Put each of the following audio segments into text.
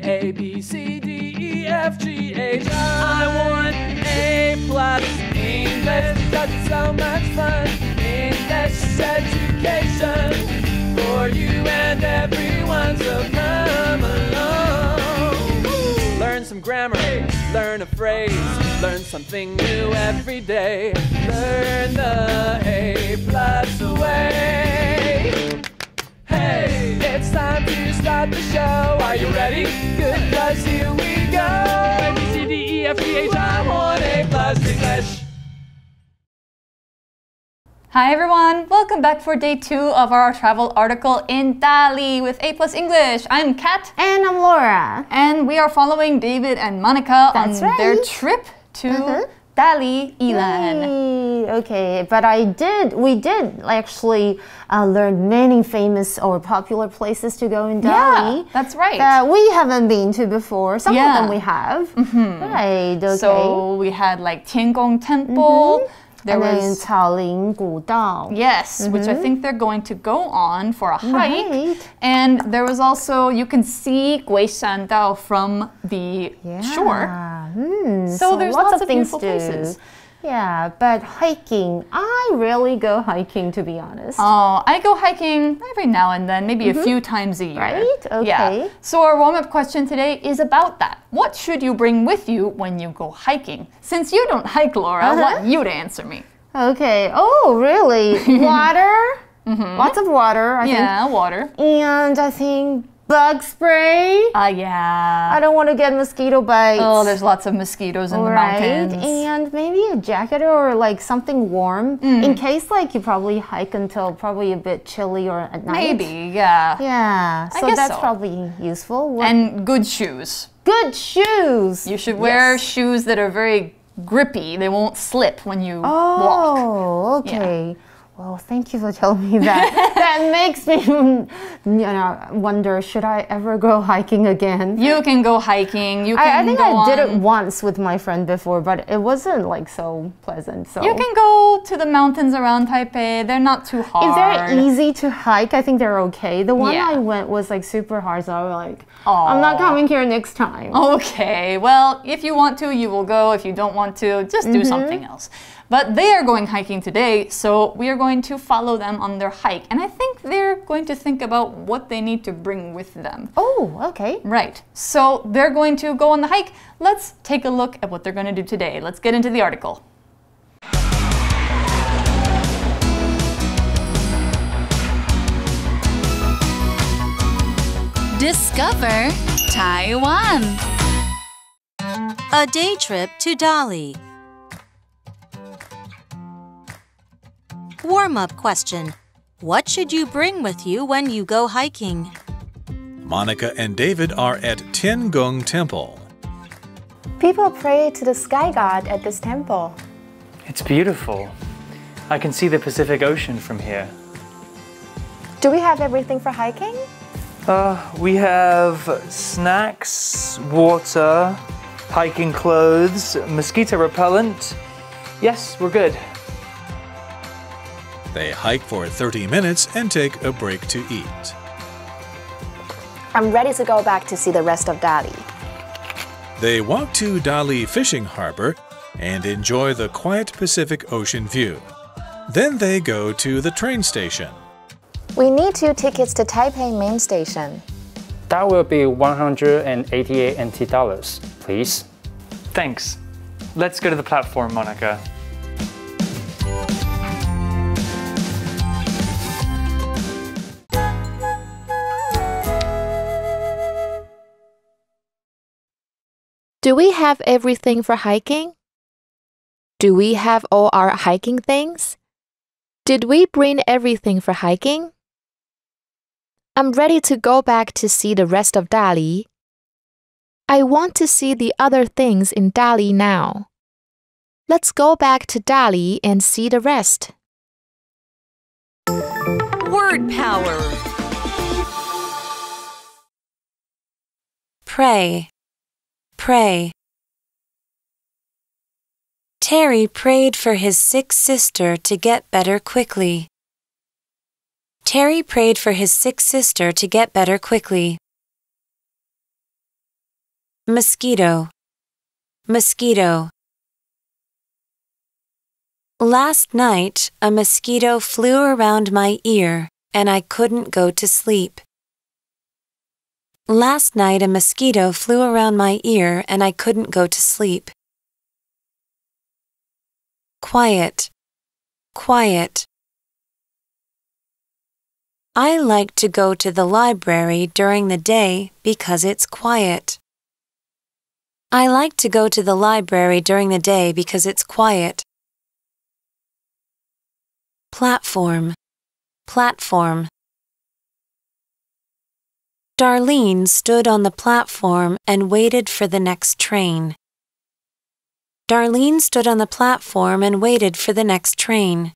A, B, C, D, E, F, G, H, I want A plus English because it's so much fun. English education for you and everyone, so come along. Learn some grammar, learn a phrase, learn something new every day. Learn the A plus way. Hey, it's time to start the show. Are you ready? Good, 'cause here we go. A, B, C, D, E, F, G, H, I want A plus English. Hi everyone, welcome back for day 2 of our travel article in Dali with A Plus English. I'm Kat. And I'm Laura. And we are following David and Monica on their trip to Dali, Ilan. Yay. Okay, but we did actually learn many famous or popular places to go in Dali. Yeah, that's right. That we haven't been to before. Some of them we have. Right, okay. So we had like Tiangong Temple. There was Caoling Gudao. Yes, which I think they're going to go on for a hike. Right. And there was also, you can see Guishan Dao from the shore. So there's lots of things beautiful places. Yeah, but hiking, I rarely go hiking, to be honest. Oh, I go hiking every now and then, maybe a few times a year. Right? Okay. Yeah. So our warm-up question today is about that. What should you bring with you when you go hiking? Since you don't hike, Laura, I want you to answer me. Okay. Oh, really? Water? Lots of water, I think. Yeah, water. And I think bug spray. Yeah. I don't want to get mosquito bites. Oh, there's lots of mosquitoes in the mountains. And maybe a jacket or like something warm in case like you probably hike until probably a bit chilly or at night. Maybe, yeah. Yeah. So that's probably useful. And good shoes. Good shoes. You should wear shoes that are very grippy. They won't slip when you walk. Oh, okay. Yeah. Well, thank you for telling me that. That makes me, wonder, should I ever go hiking again? You can go hiking. I think I did it once with my friend before, but it wasn't like so pleasant. So you can go to the mountains around Taipei. They're not too hard. If they're easy to hike, I think they're okay. The one I went was like super hard, so I was like, I'm not coming here next time. Okay, well, if you want to, you will go. If you don't want to, just do something else. But they are going hiking today, so we are going to follow them on their hike. And I think they're going to think about what they need to bring with them. Oh, okay. Right. So they're going to go on the hike. Let's take a look at what they're going to do today. Let's get into the article. Discover Taiwan. A day trip to Dali. Warm-up question. What should you bring with you when you go hiking? Monica and David are at Tiangong Temple. People pray to the sky god at this temple. It's beautiful. I can see the Pacific Ocean from here. Do we have everything for hiking? We have snacks, water, hiking clothes, mosquito repellent. Yes, we're good. They hike for 30 minutes and take a break to eat. I'm ready to go back to see the rest of Dali. They walk to Dali Fishing Harbor and enjoy the quiet Pacific Ocean view. Then they go to the train station. We need 2 tickets to Taipei Main Station. That will be 188 NT dollars, please. Thanks. Let's go to the platform, Monica. Do we have everything for hiking? Do we have all our hiking things? Did we bring everything for hiking? I'm ready to go back to see the rest of Dali. I want to see the other things in Dali now. Let's go back to Dali and see the rest. Word power. Pray. Pray. Terry prayed for his sick sister to get better quickly. Terry prayed for his sick sister to get better quickly. mosquito, mosquito. Last night, a mosquito flew around my ear and I couldn't go to sleep. Last night, a mosquito flew around my ear and I couldn't go to sleep. Quiet, quiet. I like to go to the library during the day because it's quiet. I like to go to the library during the day because it's quiet. Platform, platform. Darlene stood on the platform and waited for the next train. Darlene stood on the platform and waited for the next train.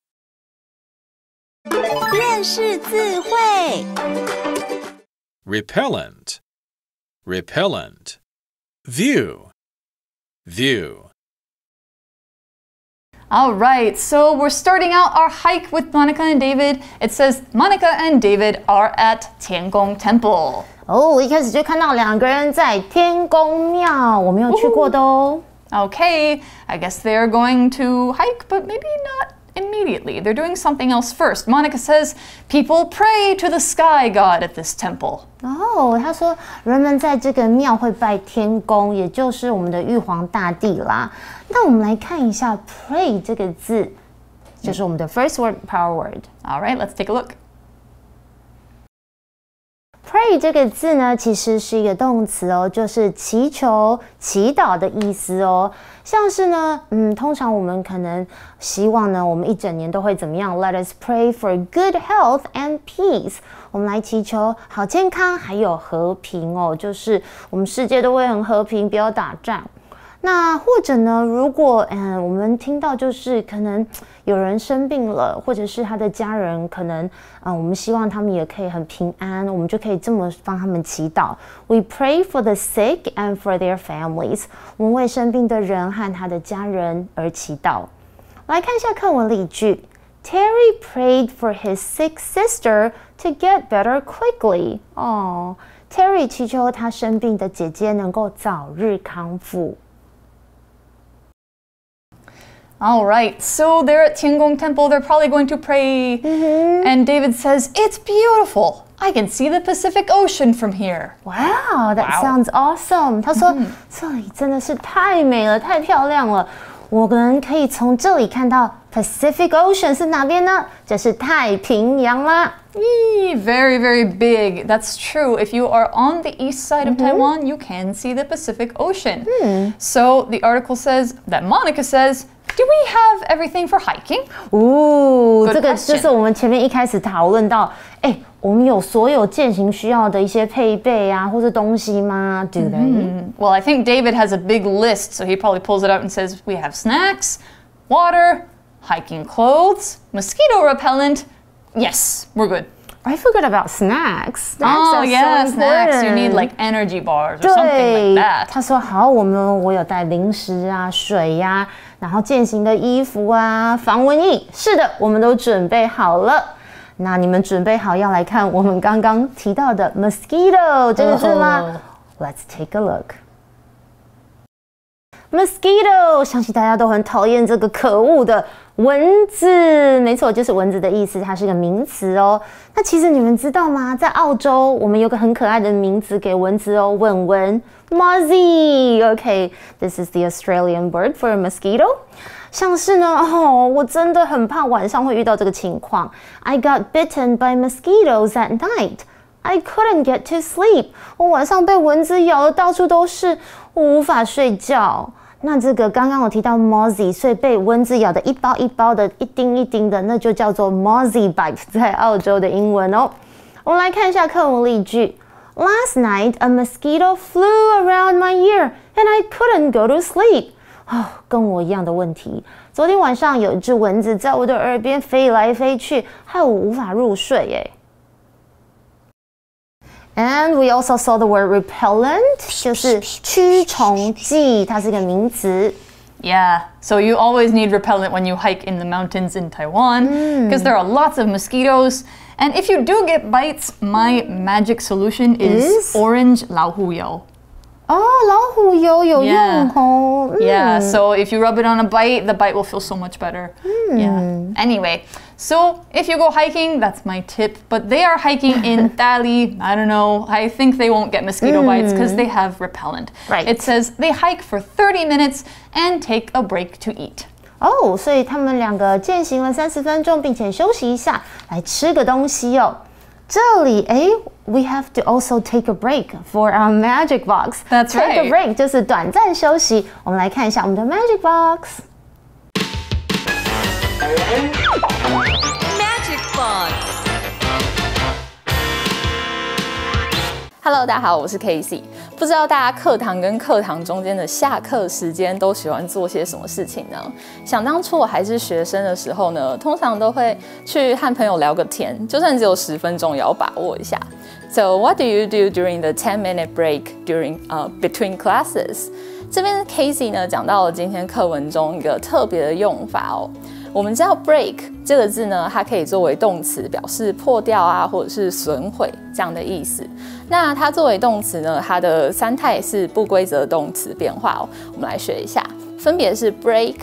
认识字汇 Repellent, repellent. View, view. All right, so we're starting out our hike with Monica and David. It says Monica and David are at Tiangong Temple. 哦，一开始就看到两个人在天宫庙，我没有去过的哦。 Okay, I guess they're going to hike, but maybe not immediately. They're doing something else first. Monica says people pray to the sky god at this temple. 哦，他说人们在这个庙会拜天公，也就是我们的玉皇大帝啦。那我们来看一下 pray 这个字，就是我们的 first word power word. All right, let's take a look. Pray 这个字呢，其实是一个动词哦，就是祈求、祈祷的意思哦。像是呢，通常我们可能希望呢，我们一整年都会怎么样 ？Let us pray for good health and peace。我们来祈求好健康还有和平哦，就是我们世界都会很和平，不要打仗。那或者呢，如果我们听到就是可能有人生病了，或者是他的家人可能我们希望他们也可以很平安，我们就可以这么帮他们祈祷。We pray for the sick and for their families。我们为生病的人和他的家人而祈祷。来看一下课文例句。Terry prayed for his sick sister to get better quickly. 哦 ，Terry 祈求他生病的姐姐能够早日康复。 All right, so they're at Tiangong Temple. They're probably going to pray. And David says, it's beautiful. I can see the Pacific Ocean from here. Wow, that sounds awesome. 他说这里真的是太美了，太漂亮了。我们可以从这里看到 Pacific Ocean 是哪边呢？这是太平洋啦。 Very, very big. That's true. If you are on the east side of Taiwan, you can see the Pacific Ocean. So the article says that Monica says, do we have everything for hiking? 哦，这个就是我们前面一开始讨论到，我们有所有健行需要的一些配备啊，或是东西吗？对不对 ？Well, I think David has a big list, so he probably pulls it out and says, we have snacks, water, hiking clothes, mosquito repellent. Yes, we're good. I forgot about snacks. Oh, yeah, snacks. You need like energy bars or something like that. 他说好，我有带零食啊、水呀，然后健行的衣服啊、防蚊液。是的，我们都准备好了。那你们准备好要来看我们刚刚提到的 mosquito 这个字吗？Let's take a look. Mosquito， 相信大家都很讨厌这个可恶的蚊子。没错，就是蚊子的意思，它是个名词哦。那其实你们知道吗？在澳洲，我们有个很可爱的名字给蚊子哦，蚊蚊 ，Mozzie。Okay, this is the Australian word for a mosquito. 像是呢，我真的很怕晚上会遇到这个情况。I got bitten by mosquitoes at night. I couldn't get to sleep. 我晚上被蚊子咬得到处都是，我无法睡觉。那这个刚刚我提到 mozzie， 所以被蚊子咬的一包一包的、一丁一丁的，那就叫做 mozzie bite， 在澳洲的英文哦。我们来看一下课文例句。Last night, a mosquito flew around my ear, and I couldn't go to sleep. 跟我一样的问题。昨天晚上有一只蚊子在我的耳边飞来飞去，害我无法入睡耶。And we also saw the word repellent， 就是驱虫剂，它是个名词。 Yeah, so you always need repellent when you hike in the mountains in Taiwan because there are lots of mosquitoes. And if you do get bites, my magic solution is orange 老虎油. 哦，老虎油有用哦。 Yeah, so if you rub it on a bite, the bite will feel so much better. Yeah. Anyway, so if you go hiking, that's my tip. But they are hiking in Dali. I don't know. I think they won't get mosquito bites because they have repellent. Right. It says they hike for 30 minutes and take a break to eat. 哦，所以他们两个健行了30分钟，并且休息一下，来吃个东西哦。这里we have to also take a break for our magic box. That's take right. a break 就是短暂休息。我们来看一下我们的 magic box. Magic Box. Hello， 大家好，我是 Casey。不知道大家课堂跟课堂中间的下课时间都喜欢做些什么事情呢？想当初我还是学生的时候呢，通常都会去和朋友聊个天，就算只有10分钟，也要把握一下。So what do you do during the 10-minute break during between classes？ 这边 Casey 呢讲到了今天课文中一个特别的用法哦。我们知道 break 这个字呢，它可以作为动词，表示破掉啊，或者是损毁这样的意思。那它作为动词呢，它的3态是不规则动词变化哦。我们来学一下，分别是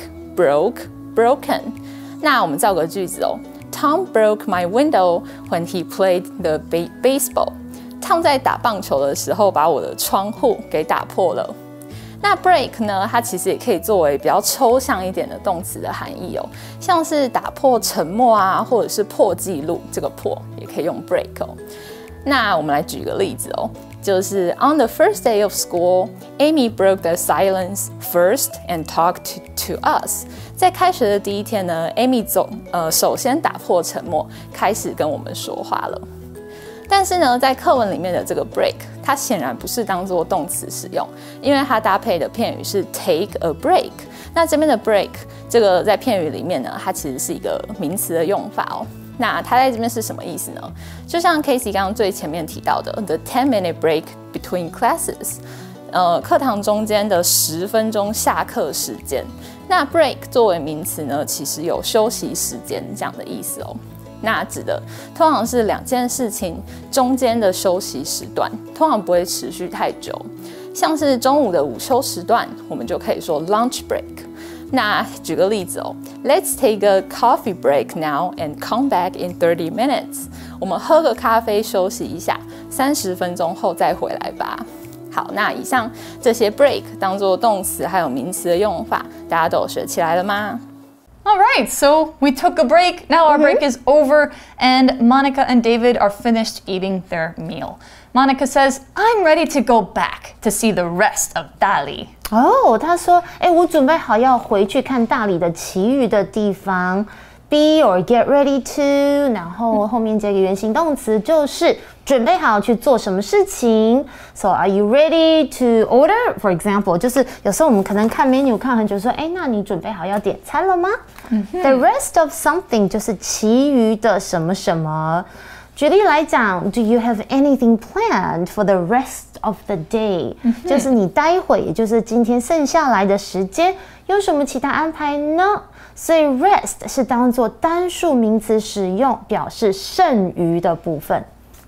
break、broke、broken。那我们造个句子哦。Tom broke my window when he played the baseball. Tom 在打棒球的时候把我的窗户给打破了。那 break 呢，它其实也可以作为比较抽象一点的动词的含义哦，像是打破沉默啊，或者是破纪录，这个破也可以用 break 哦。那我们来举个例子哦，就是 On the first day of school, Amy broke the silence first and talked to us. 在开学的第一天呢 ，Amy 首先打破沉默，开始跟我们说话了。但是呢，在课文里面的这个 break， 它显然不是当作动词使用，因为它搭配的片语是 take a break。那这边的 break 这个在片语里面呢，它其实是一个名词的用法哦。那它在这边是什么意思呢？就像 Casey 刚刚最前面提到的 the 10-minute break between classes， 课堂中间的10分钟下课时间。那 break 作为名词呢，其实有休息时间这样的意思哦。那指的通常是2件事情中间的休息时段，通常不会持续太久。像是中午的午休时段，我们就可以说 lunch break。那举个例子哦 ，Let's take a coffee break now and come back in 30 minutes。我们喝个咖啡休息一下，30分钟后再回来吧。好，那以上这些 break 当作动词还有名词的用法，大家都有学起来了吗 ？All right, so we took a break. Now our break is over, and Monica and David are finished eating their meal. Monica says, I'm ready to go back to see the rest of Dali. 哦，他说，我准备好要回去看大理的其余的地方。Be or get ready to， 然后后面接个原形动词，就是准备好去做什么事情。So are you ready to order? For example， 就是有时候我们可能看 menu 看很久，说，那你准备好要点餐了吗？The rest of something 就是其余的什么什么。举例来讲 ，Do you have anything planned for the rest of the day？ 就是你待会，也就是今天剩下来的时间，有什么其他安排呢？所以 rest 是当作单数名词使用，表示剩余的部分。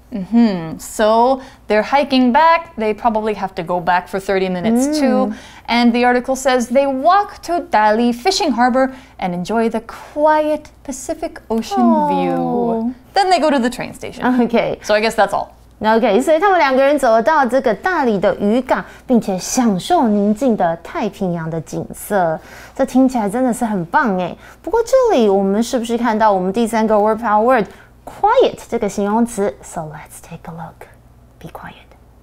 So they're hiking back. They probably have to go back for 30 minutes too. And the article says they walk to Dali Fishing Harbor and enjoy the quiet Pacific Ocean view. Then they go to the train station. Okay. So I guess that's all. OK， 所以他们2个人走到这个大理的渔港，并且享受宁静的太平洋的景色，这听起来真的是很棒哎。不过这里我们是不是看到我们第3个 word power word quiet 这个形容词 ？So let's take a look. Be quiet.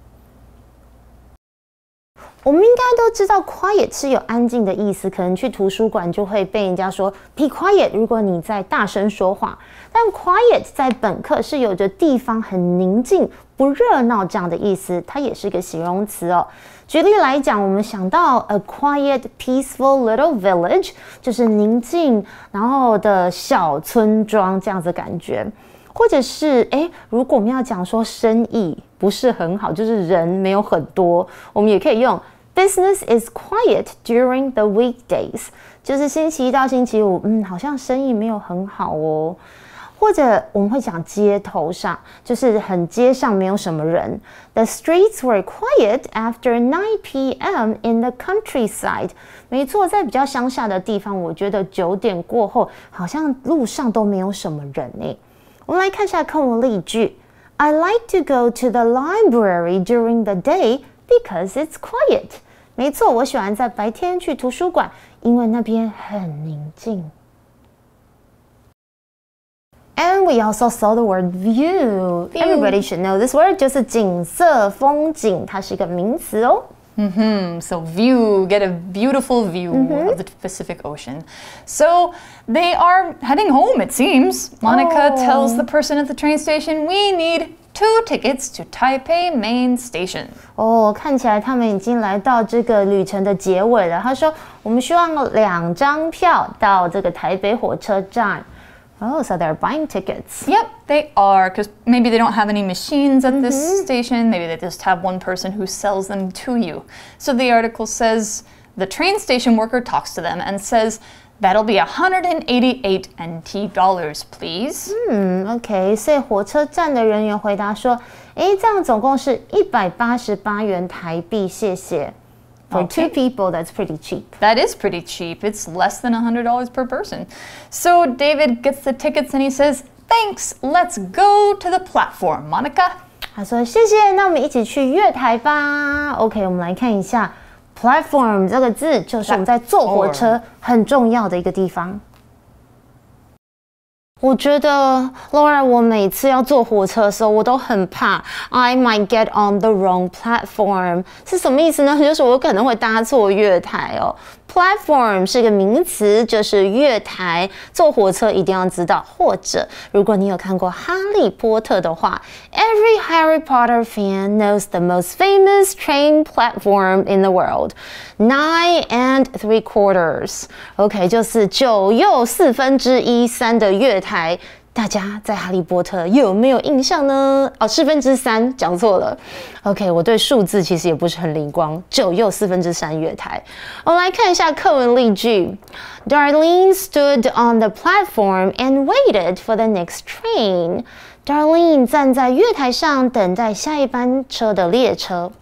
我们应该都知道 quiet 是有安静的意思，可能去图书馆就会被人家说 be quiet， 如果你在大声说话。但 quiet 在本课是有着地方很宁静、不热闹这样的意思，它也是个形容词哦。举例来讲，我们想到 a quiet, peaceful little village， 就是宁静然后的小村庄这样子的感觉。或者是如果我们要讲说生意不是很好，就是人没有很多，我们也可以用 Business is quiet during the weekdays， 就是星期一到星期五，好像生意没有很好哦。 或者我们会讲街头上，就是很街上没有什么人。The streets were quiet after 9 p.m. in the countryside. 没错，在比较乡下的地方，我觉得9点过后，好像路上都没有什么人诶。我们来看一下课文例句。I like to go to the library during the day because it's quiet. 没错，我喜欢在白天去图书馆，因为那边很宁静。And we also saw the word view. Everybody should know this word. 就是景色、风景，它是一个名词哦。 So view, get a beautiful view of the Pacific Ocean. So they are heading home, it seems. Monica tells the person at the train station, we need 2 tickets to Taipei Main Station. 看起来他们已经来到这个旅程的结尾了。他说，我们需要2张票到这个台北火车站。So they're buying tickets. Yep, they are, because maybe they don't have any machines at this station. Maybe they just have one person who sells them to you. So the article says the train station worker talks to them and says, that'll be 188 NT dollars, please. OK, 所以火车站的人员回答说，这样总共是188元台币，谢谢。For 2 people, that's pretty cheap. That is pretty cheap. It's less than $100 per person. So David gets the tickets and he says, thanks, let's go to the platform, Monica. 他说谢谢，那我们一起去月台吧。OK, 我们来看一下 platform 这个字，就是我们在坐火车很重要的一个地方。我觉得 Laura， 我每次要坐火车的时候，我都很怕 I might get on the wrong platform 是什么意思呢？就是我可能会搭错月台哦。Platform 是一个名词，就是月台。坐火车一定要知道，或者如果你有看过《哈利波特》的话 ，Every Harry Potter fan knows the most famous train platform in the world, 9 3/4. OK， 就是9又1/4的月台。大家在哈利波特有没有印象呢？3/4讲错了。OK， 我对数字其实也不是很灵光。9又3/4月台。我们来看一下课文例句。Darlene stood on the platform and waited for the next train. Darlene 站在月台上等待下一班车的列车。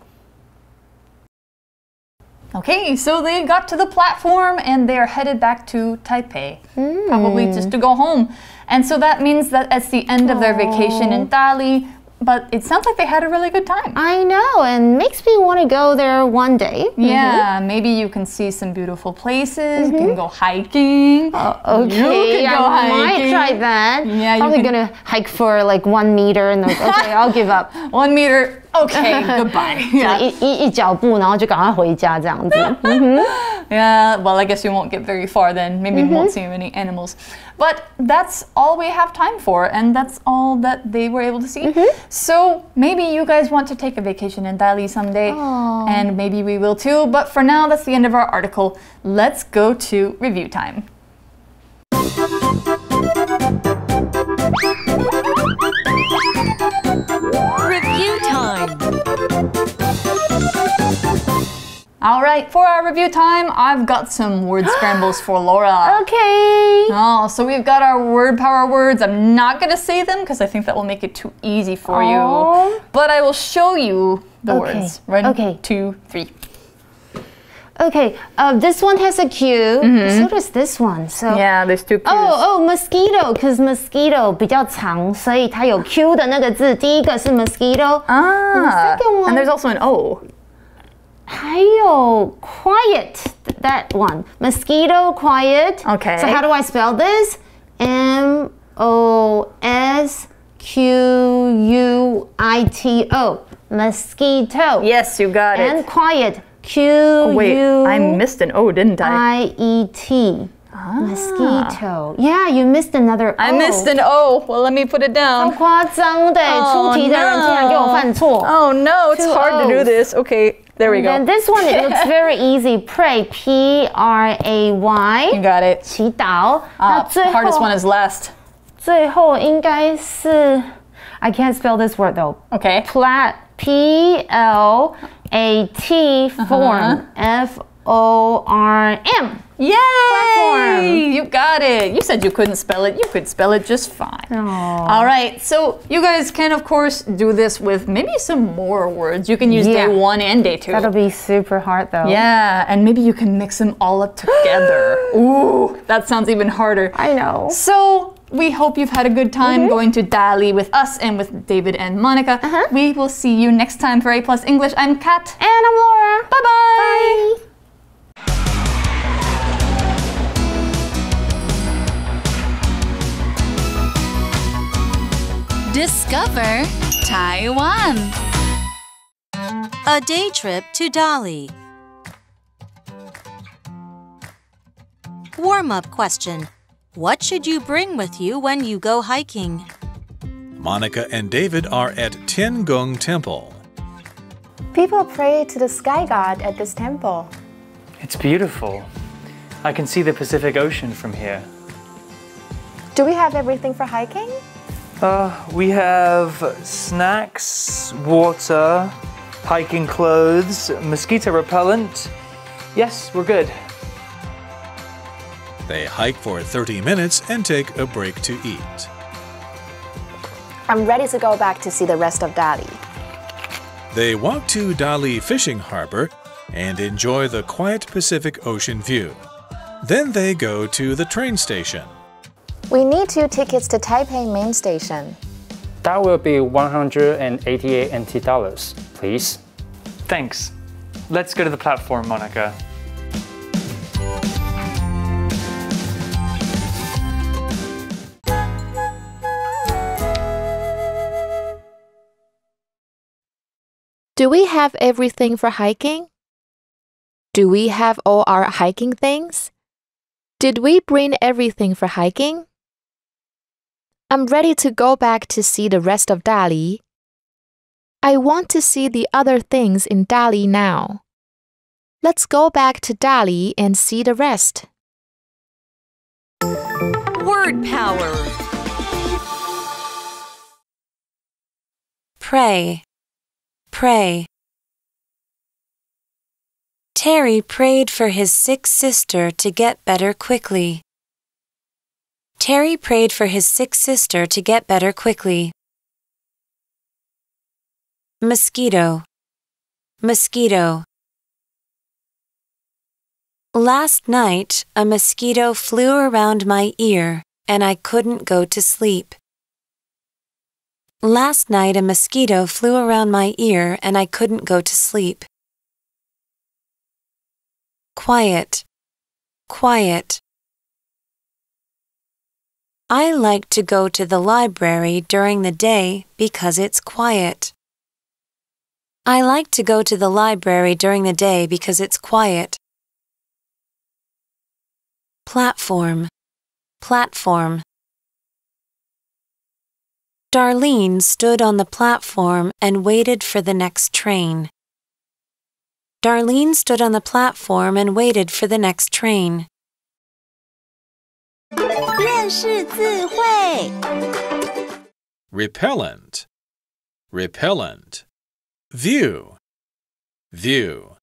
Okay, so they got to the platform and they are headed back to Taipei, probably just to go home. And so that means that it's the end of their vacation in Dali, but it sounds like they had a really good time. I know, and makes me want to go there one day. Yeah, maybe you can see some beautiful places, you can go hiking. Okay, I might try that. Yeah, probably gonna hike for like 1 meter and okay, I'll give up. 1 meter, okay, goodbye. Yeah. 一脚步，然后就赶快回家这样子。 Yeah, well, I guess we won't get very far then. Maybe we won't see many animals. But that's all we have time for, and that's all that they were able to see. So maybe you guys want to take a vacation in Dali someday, and maybe we will too. But for now, that's the end of our article. Let's go to review time. Review time. All right, for our review time, I've got some word scrambles for Laura. Okay. So we've got our word power words. I'm not going to say them because I think that will make it too easy for you. But I will show you the words. Ready? 2, 3. Okay, this one has a Q. So does this one. So yeah, there's 2 Qs. Mosquito, because mosquito 比较长，所以它有 Q 的那个字。第一个是 mosquito. And the second one. And there's also an O. 还有 quiet, that one. Mosquito, quiet. Okay. So how do I spell this? M-O-S-Q-U-I-T-O. Mosquito. Yes, you got it. And quiet. Q-U-I-E-T. Wait, I missed an O, didn't I? Mosquito. Yeah, you missed another O. I missed an O. Well, let me put it down. 超夸張的，出題的人竟然給我犯錯。 Oh no, it's hard to do this. Okay, there we go. And this one, it looks very easy. Pray, P-R-A-Y. You got it. 祈禱。那最後 hardest one is last. 最後應該是 I can't spell this word though. Okay. Plat, P-L-A-T, form, F-O-R-M. P-L-A-T-F-O-R-M. Yay! Platform. You got it. You said you couldn't spell it. You could spell it just fine. Aww. All right. So you guys can, of course, do this with maybe some more words. You can use day 1 and day 2. That'll be super hard though. Yeah, and maybe you can mix them all up together. Ooh, that sounds even harder. I know. So we hope you've had a good time going to DALL-E with us and with David and Monica. We will see you next time for A+ English. I'm Kat. And I'm Laura. Bye-bye. Bye. Discover Taiwan. A day trip to DALL-E. Warm-up question. What should you bring with you when you go hiking? Monica and David are at Tiangong Temple. People pray to the sky god at this temple. It's beautiful. I can see the Pacific Ocean from here. Do we have everything for hiking? We have snacks, water, hiking clothes, mosquito repellent. Yes, we're good. They hike for 30 minutes and take a break to eat. I'm ready to go back to see the rest of DALL-E. They walk to DALL-E Fishing Harbor and enjoy the quiet Pacific Ocean view. Then they go to the train station. We need 2 tickets to Taipei Main Station. That will be 188 NT dollars, please. Thanks. Let's go to the platform, Monica. Do we have everything for hiking? Do we have all our hiking things? Did we bring everything for hiking? I'm ready to go back to see the rest of DALL-E. I want to see the other things in DALL-E now. Let's go back to DALL-E and see the rest. Word power. Pray. Pray. Terry prayed for his sick sister to get better quickly. Terry prayed for his sick sister to get better quickly. Mosquito. Mosquito. Last night, a mosquito flew around my ear, and I couldn't go to sleep. Last night, a mosquito flew around my ear, and I couldn't go to sleep. Quiet. Quiet. I like to go to the library during the day because it's quiet. I like to go to the library during the day because it's quiet. Platform. Platform. Darlene stood on the platform and waited for the next train. Darlene stood on the platform and waited for the next train. 认识字汇 Repellent. Repellent. View. View.